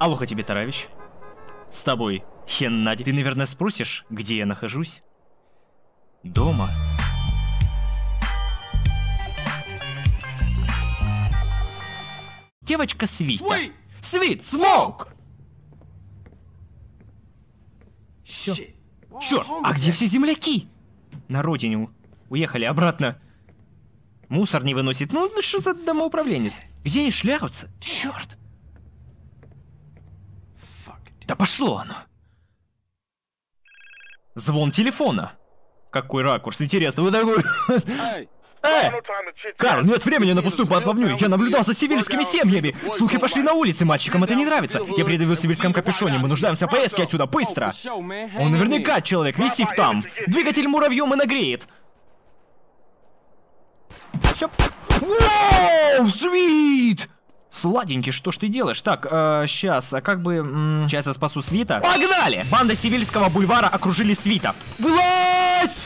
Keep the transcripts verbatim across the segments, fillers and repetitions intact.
Алоха тебе, Таравич. С тобой, Хеннади. Ты, наверное, спросишь, где я нахожусь? Дома. Девочка Свита. Свит, смоук! Все. Черт, а где все земляки? На родине уехали обратно. Мусор не выносит. Ну, что за домоуправленец? Где они шляются? Черт. Да пошло оно. Звон телефона. Какой ракурс, интересно. Вот такой... Эй! Карл, нет времени на пустую болтовню. Я наблюдал за сивильскими семьями. Слухи пошли на улице, мальчикам это не нравится. Я предъявил в сивильском капюшоне. Мы нуждаемся в поездке отсюда, быстро. Он наверняка человек, висив там. Двигатель муравьем и нагреет. Все. Воу, Свит! Сладенький, что ж ты делаешь? Так, э, сейчас, а как бы... М сейчас я спасу Свита. Погнали! Банда Сивильского бульвара окружили Свита. Вылазь!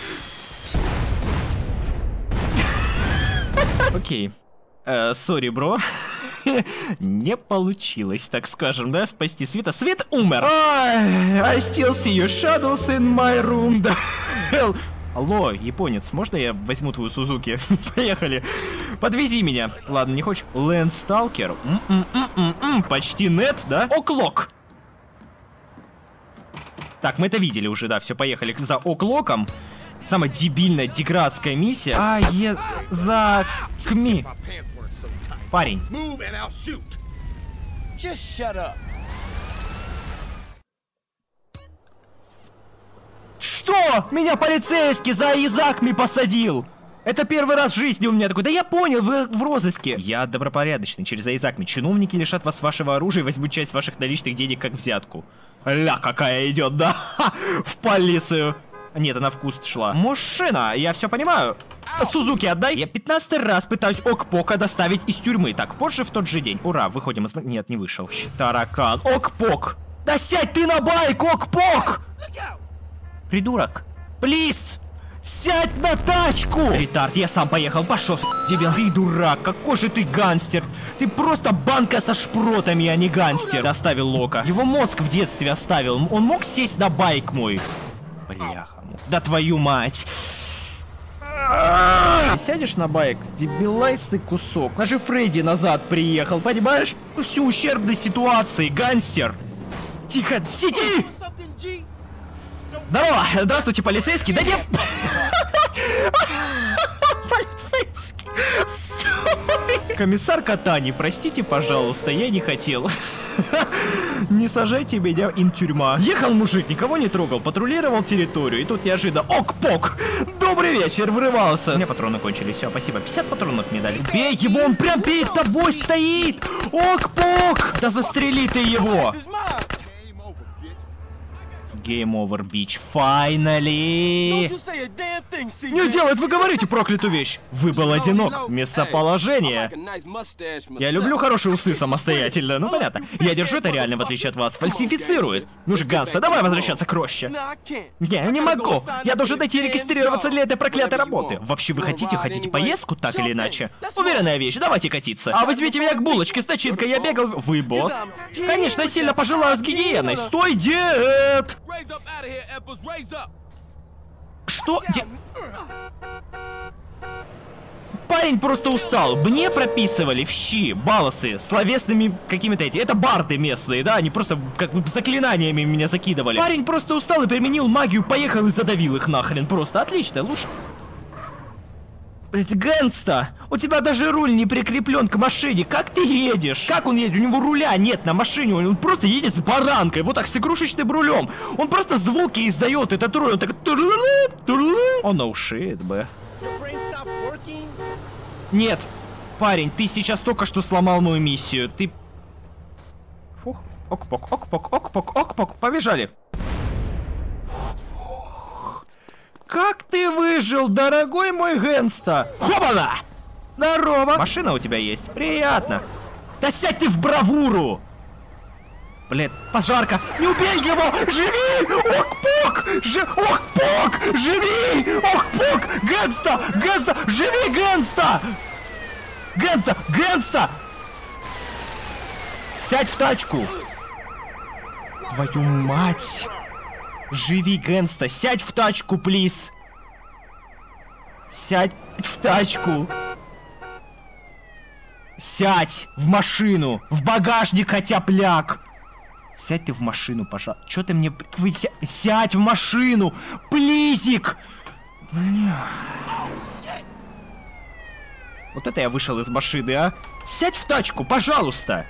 Окей. Сори, бро. Не получилось, так скажем, да, спасти Свита. Свит умер. I still see your shadows in my room. The hell? Алло, японец, можно я возьму твою Сузуки? Поехали. Подвези меня. Ладно, не хочешь? Лэндсталкер. Почти нет, да? Оклок. Так, мы это видели уже, да, все, поехали за Оклоком. Самая дебильная, деградская миссия. А, е... за... Кми. Парень. Что? Меня полицейский за Изакми посадил! Это первый раз в жизни у меня такой. Да я понял, вы в розыске. Я добропорядочный, через Изакми. Чиновники лишат вас вашего оружия и возьмут часть ваших наличных денег как взятку. Ля, какая идет, да? Ха, в полицию. Нет, она в куст шла. Мужчина, я все понимаю. Сузуки, отдай. Я пятнадцатый раз пытаюсь Окпока доставить из тюрьмы. Так, позже в тот же день. Ура, выходим из... Нет, не вышел. Таракан. Окпок. Да сядь ты на байк, Окпок! Придурок. Плиз! Сядь на тачку! Ретард, я сам поехал. Пошел, дебил. Ты дурак, какой же ты гангстер. Ты просто банка со шпротами, а не гангстер. Оставил Лока. Его мозг в детстве оставил. Он мог сесть на байк мой. Бляха. Да твою мать. Сядешь на байк, дебилайстый кусок. Даже Фредди назад приехал, понимаешь? Всю ущербной ситуации, гангстер. Тихо, сиди! Здорово, здравствуйте, полицейский. Да нет. Полицейский. Комиссар Катани, простите, пожалуйста, я не хотел. Не сажайте меня ин тюрьма. Ехал мужик, никого не трогал, патрулировал территорию, и тут неожиданно Окпок! Добрый вечер, врывался. У меня патроны кончились, все, спасибо. пятьдесят патронов мне дали. Бей его, он прям перед тобой стоит! Окпок! Да застрели ты его! Game over, bitch. Finally! Не делает, вы говорите проклятую вещь. Вы был одинок. Местоположение. Я люблю хорошие усы самостоятельно. Ну понятно. Я держу это реально, в отличие от вас. Фальсифицирует. Ну же, Ганста, давай возвращаться к роще. Я не могу. Я должен дойти регистрироваться для этой проклятой работы. Вообще, вы хотите, хотите поездку, так или иначе? Уверенная вещь, давайте катиться. А возьмите меня к булочке с начинкой, я бегал... Вы босс? Конечно, я сильно пожелаю с гигиеной. Стой, дед! Что? Де... Парень просто устал. Мне прописывали в щи, балосы, словесными какими-то эти. Это барды местные, да? Они просто как бы заклинаниями меня закидывали. Парень просто устал и применил магию, поехал и задавил их нахрен. Просто отлично, лучше. Блять, Гэнста, у тебя даже руль не прикреплен к машине. Как ты едешь? Как он едет? У него руля нет на машине. Он просто едет с баранкой. Вот так, с игрушечным рулем. Он просто звуки издает. Этот руль, он так... О, no shit, б. Нет, парень, ты сейчас только что сломал мою миссию. Ты... Фух, окпок, окпок, окпок, окпок. Побежали. Как ты выжил, дорогой мой Гэнста? Хобана! Здорово! Машина у тебя есть? Приятно. Да сядь ты в бравуру! Блин, пожарка! Не убей его! Живи! Окпок! Жи... Окпок! Живи! Окпок! Гэнста! Гэнста! Живи, Гэнста! Гэнста! Гэнста! Сядь в тачку! Твою мать! Живи, Гэнста, сядь в тачку, плиз! Сядь в тачку! Сядь в машину! В багажник хотя б ляг! Сядь ты в машину, пожалуйста. Чё ты мне... Вы ся... Сядь в машину! Плизик! Вот это я вышел из машины, а? Сядь в тачку, пожалуйста!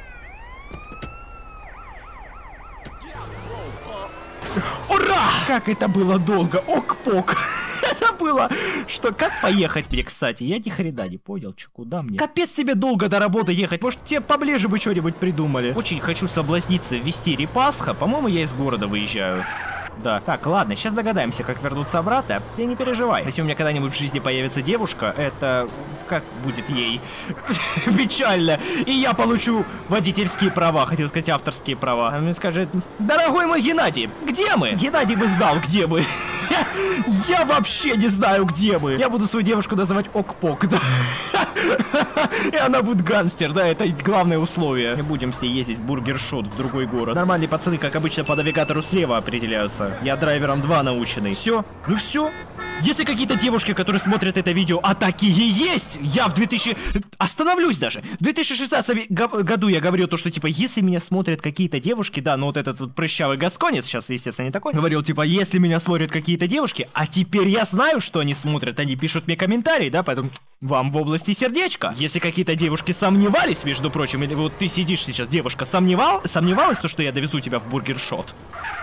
Ура! Как это было долго! Ок-пок! Это было... Что, как поехать мне, кстати? Я ни хрена не понял, чё, куда мне? Капец тебе долго до работы ехать. Может, тебе поближе бы что-нибудь придумали? Очень хочу соблазниться ввести репасха. По-моему, я из города выезжаю. Да. Так, ладно, сейчас догадаемся, как вернуться обратно. Ты не переживай. Если у меня когда-нибудь в жизни появится девушка, это... Как будет ей печально. И я получу водительские права, хотел сказать авторские права. А мне скажет: дорогой мой Геннадий, где мы? Геннадий бы знал, где мы. Я вообще не знаю, где мы. Я буду свою девушку называть Ок-Пок, да. И она будет гангстер, да, это главное условие. Не будем с ней ездить в бургер-шот в другой город. Нормальные пацаны, как обычно, по навигатору слева определяются. Я драйвером два наученный. Все, ну все. Если какие-то девушки, которые смотрят это видео, а такие есть, я в две тысячи... Остановлюсь даже. В две тысячи шестнадцатом году я говорил то, что, типа, если меня смотрят какие-то девушки, да, ну вот этот вот прыщавый гасконец, сейчас, естественно, не такой, говорил, типа, если меня смотрят какие-то девушки, а теперь я знаю, что они смотрят, они пишут мне комментарии, да, поэтому вам в области сердечка. Если какие-то девушки сомневались, между прочим, или вот ты сидишь сейчас, девушка, сомневал, сомневалась, то, что я довезу тебя в бургер-шот?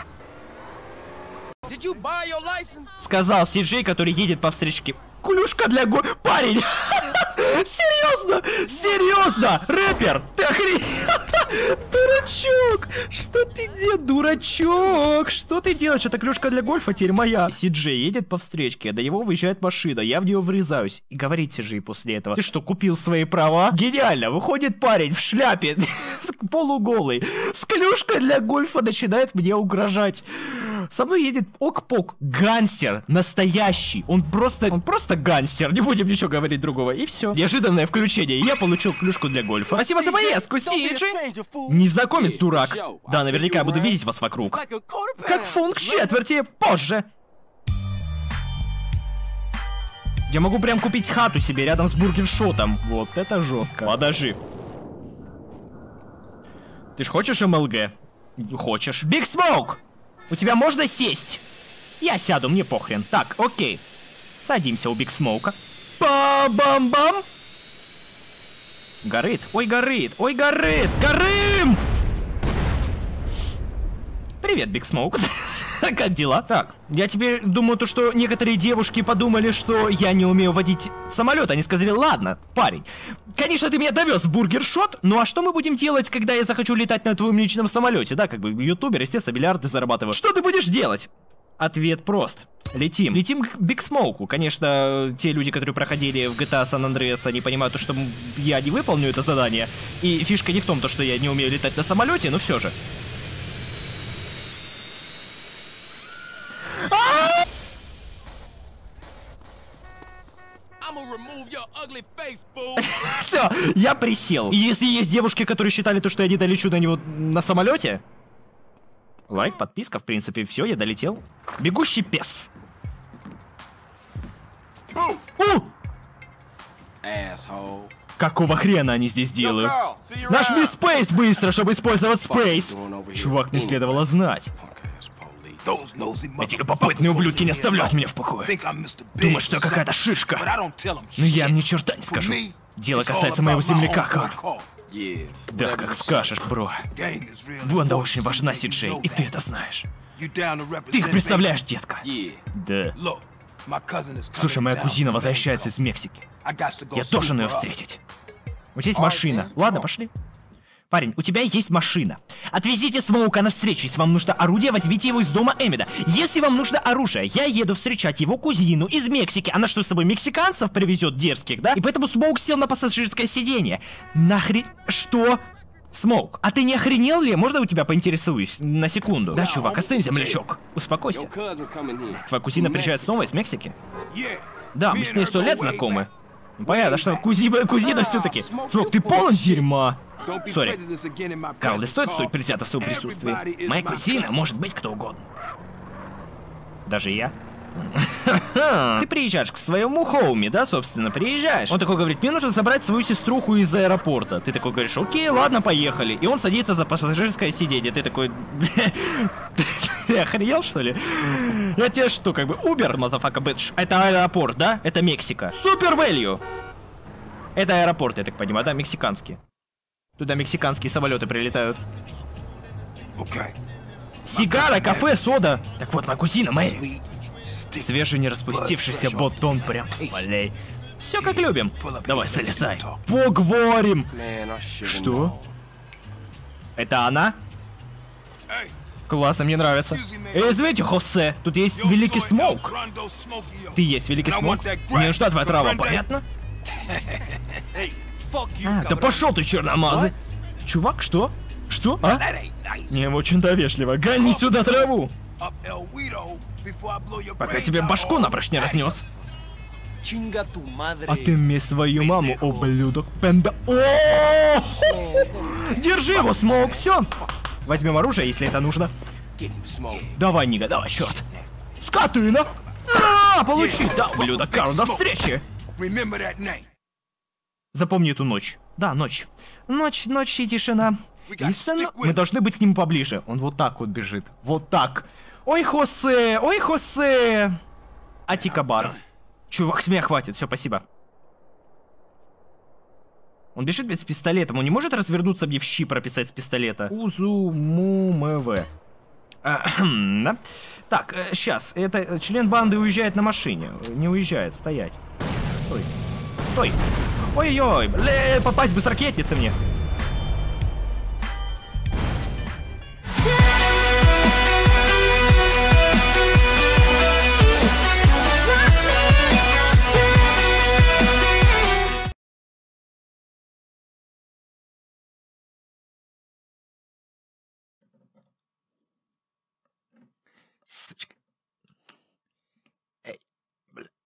Сказал Си-Джей, который едет по встречке. Кулюшка для го... Парень! Серьезно? Серьезно? Рэпер? Ты охренел? Дурачок! Что ты делаешь? Дурачок! Что ты делаешь? Это клюшка для гольфа теперь моя. Си-Джей едет по встречке, до него выезжает машина, я в нее врезаюсь. И говорит Си-Джей после этого: ты что, купил свои права? Гениально! Выходит парень в шляпе, полуголый, с клюшкой для гольфа, начинает мне угрожать. Со мной едет Ок-Пок, гангстер, настоящий. Он просто, он просто гангстер, не будем ничего говорить другого. И все. Неожиданное включение, и я получил клюшку для гольфа. Спасибо за поездку, Си-Джей. Незнакомец, дурак. Да, наверняка я буду видеть вас вокруг. Как фунт к четверти, позже. Я могу прям купить хату себе рядом с бургер-шотом. Вот это жестко. Подожди. Ты ж хочешь эм эл гэ? Хочешь. Биг Смоук! У тебя можно сесть? Я сяду, мне похрен. Так, окей. Садимся у Биг Смоука. Ба-бам-бам! Горит, ой, горит, ой, горит, горым! Привет, Биг Смоук. Как дела? Так, я теперь думаю, то, что некоторые девушки подумали, что я не умею водить самолет. Они сказали: ладно, парень, конечно, ты меня довез в бургер-шот, ну а что мы будем делать, когда я захочу летать на твоем личном самолете? Да, как бы ютубер, естественно, миллиарды зарабатываю. Что ты будешь делать? Ответ прост. Летим. Летим к Биг Смоуку. Конечно, те люди, которые проходили в джи ти эй San Andreas, они понимают, что я не выполню это задание. И фишка не в том, то, что я не умею летать на самолете, но все же. Все, я присел. И если есть девушки, которые считали то, что я не долечу до него на самолете, лайк, подписка, в принципе, все, я долетел. Бегущий пес. У! Какого хрена они здесь делают? Нажми Space быстро, чтобы использовать Space. Чувак, не следовало знать. Эти любопытные ублюдки не оставляют меня в покое. Думают, что я какая-то шишка. Но я им ни черта не скажу. Дело касается моего земляка, Карл. Да, как скажешь, бро. Банда очень важна, Си-Джей, и ты это знаешь. Ты их представляешь, детка? Да. Слушай, моя кузина возвращается из Мексики. Я должен ее встретить. Вот здесь машина. Ладно, пошли. Парень, у тебя есть машина. Отвезите Смоука на встречу. Если вам нужно орудие, возьмите его из дома Эммета. Если вам нужно оружие, я еду встречать его кузину из Мексики. Она что, с собой мексиканцев привезет дерзких, да? И поэтому Смоук сел на пассажирское сиденье. Нахрен... Что? Смоук, а ты не охренел ли? Можно у тебя поинтересуюсь? На секунду. Да, чувак, остынь, землячок. Успокойся. Твоя кузина приезжает снова из Мексики? Да, мы с ней сто лет знакомы. Понятно, что кузина, кузина все-таки. Смоук, ты полон дерьма. Сори. Карл, не стоит стоить присядов в своем присутствии. Моя кузина может быть кто угодно. Даже я? Ты приезжаешь к своему хоуме, да, собственно, приезжаешь. Он такой говорит, мне нужно забрать свою сеструху из аэропорта. Ты такой говоришь, окей, ладно, поехали. И он садится за пассажирское сиденье. Ты такой, ты охренел, что ли? Я тебе что, как бы, Uber, motherfucker, bitch. Это аэропорт, да? Это Мексика. Супер value. Это аэропорт, я так понимаю, да, мексиканский. Туда мексиканские самолеты прилетают. Сигара, кафе, сода. Так вот, моя кузина Мэри. Свежий не распустившийся бутон прям с полей. Все как любим. Давай, залезай. Поговорим. Что? Это она? Классно, мне нравится. Эй, извините, Хосе, тут есть Великий Смоук. Ты есть Великий Смоук? Мне нужна твоя трава, понятно? А, да пошел ты, черномазый. Чувак, что? Что? А? Не очень довежливо. Гони сюда траву. Пока тебе башку напрочь не разнес. А ты мне свою маму, ублюдок, пенда. О! Держи его, Смоук, все. Возьмем оружие, если это нужно. Давай, Нига, давай, черт. Скотина! А, получи! Да, ублюдок, Карл, до встречи! Запомни эту ночь. Да, ночь. Ночь, ночь и тишина. Лisten, мы должны быть к нему поближе. Он вот так вот бежит. Вот так. Ой, Хосе! Ой, Хосе! Атикабар. Чувак, с меня хватит. Все, спасибо. Он бежит, блядь, с пистолетом. Он не может развернуться мне в щи прописать с пистолета? Узумумв. Да? Так, сейчас. Это член банды уезжает на машине. Не уезжает, стоять. Стой. Стой. Ой-ой-ой. Бля, попасть бы с ракетницы мне. Сучка.